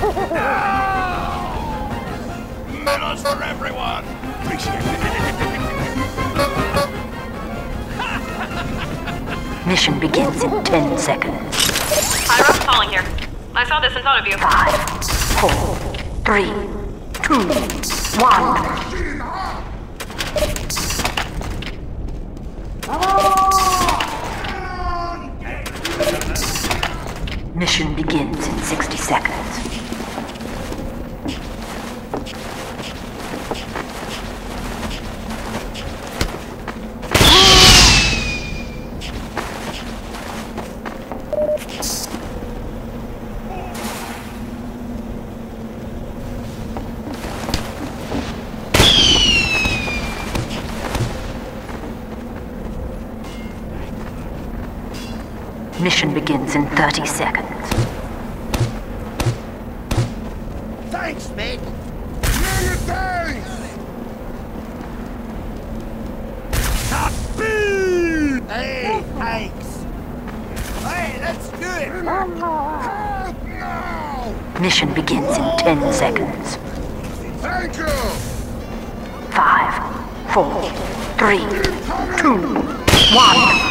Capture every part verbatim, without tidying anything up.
Medals for everyone! Appreciate it. Mission begins in ten seconds. Pyro, falling here. I saw this and thought of you. Five, four, three, two, one. Mission begins in sixty seconds. Mission begins in thirty seconds. Thanks, mate! Yeah, thanks! Taboo! Hey, thanks! Hey, let's do it! Help now! Mission begins in ten seconds. Thank you! Five, four, three, two, one.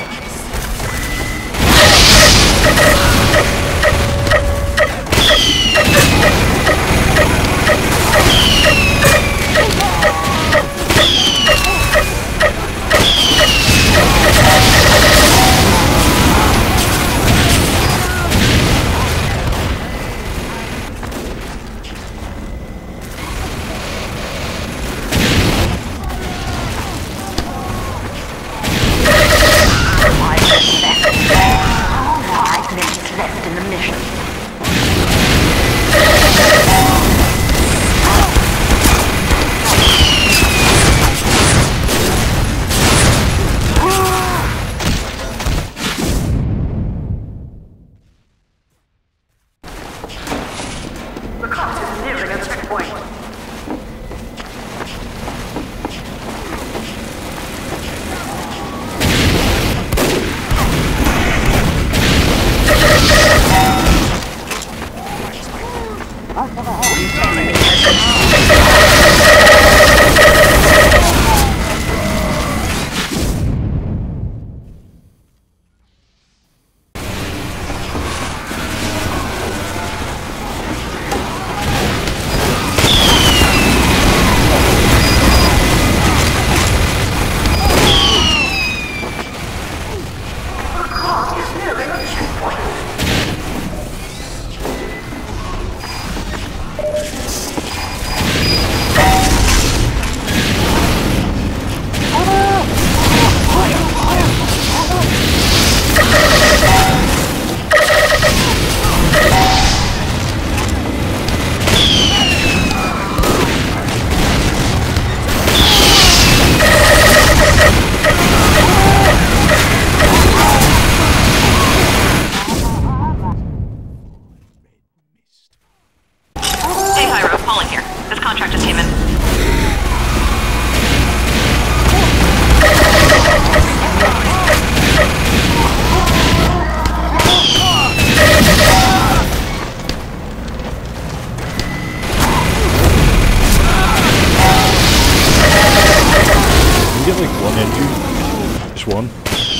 Five minutes left in the mission. The cops is nearing a checkpoint. One.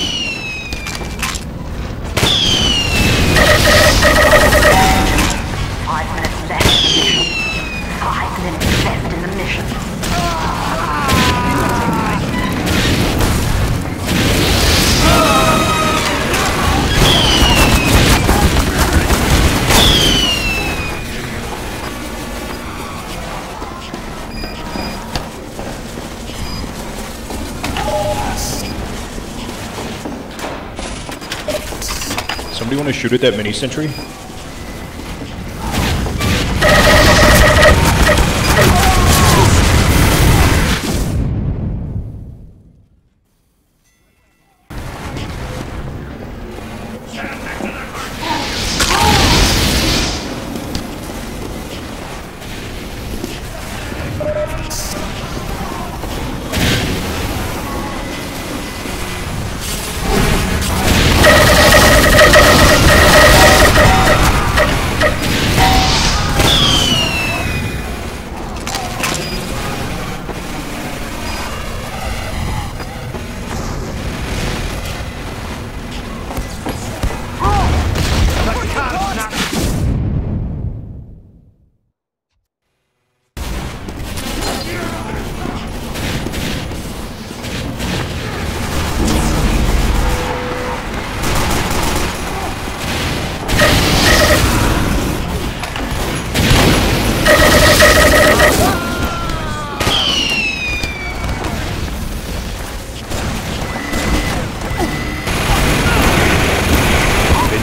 Five minutes left in the mission. Five minutes left in the mission. Somebody want to shoot at that mini sentry?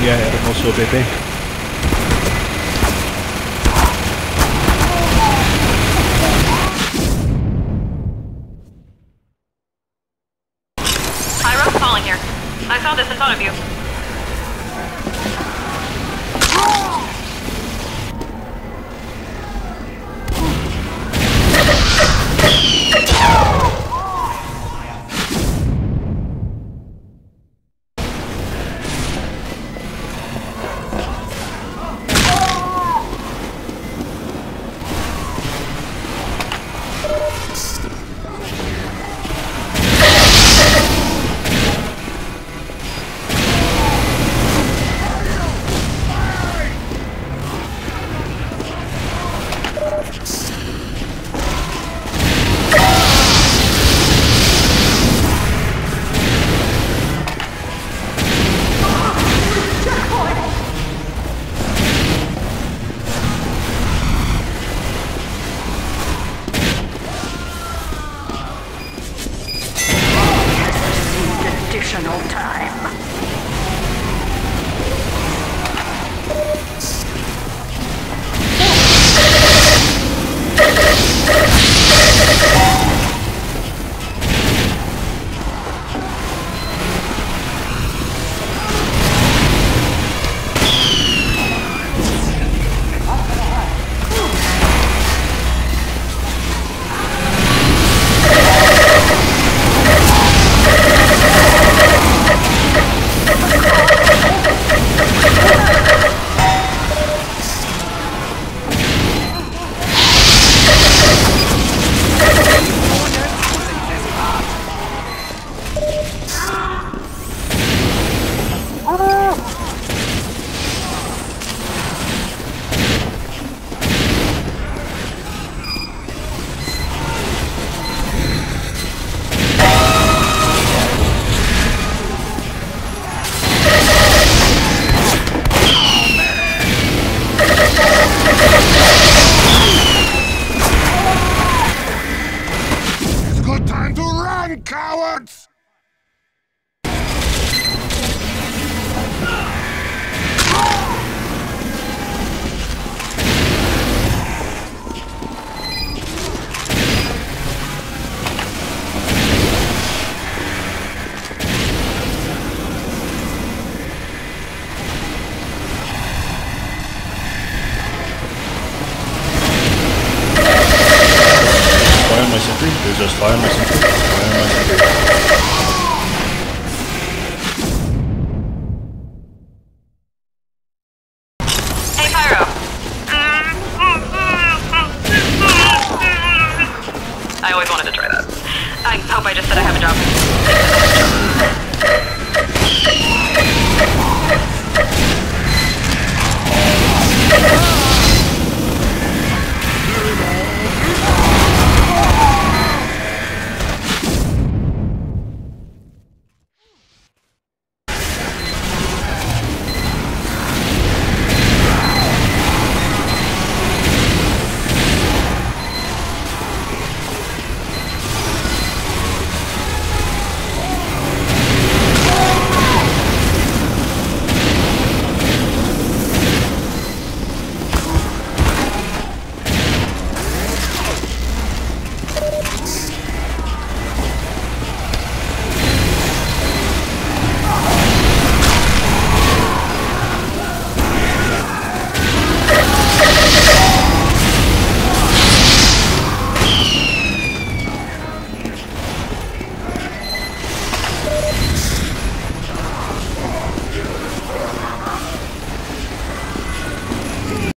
Yeah, hermoso bebé. Pyro's falling here. I saw this in front of you. Additional time. It's a good time to run, cowards! Fire on my sentry. There's just fire on my sentry.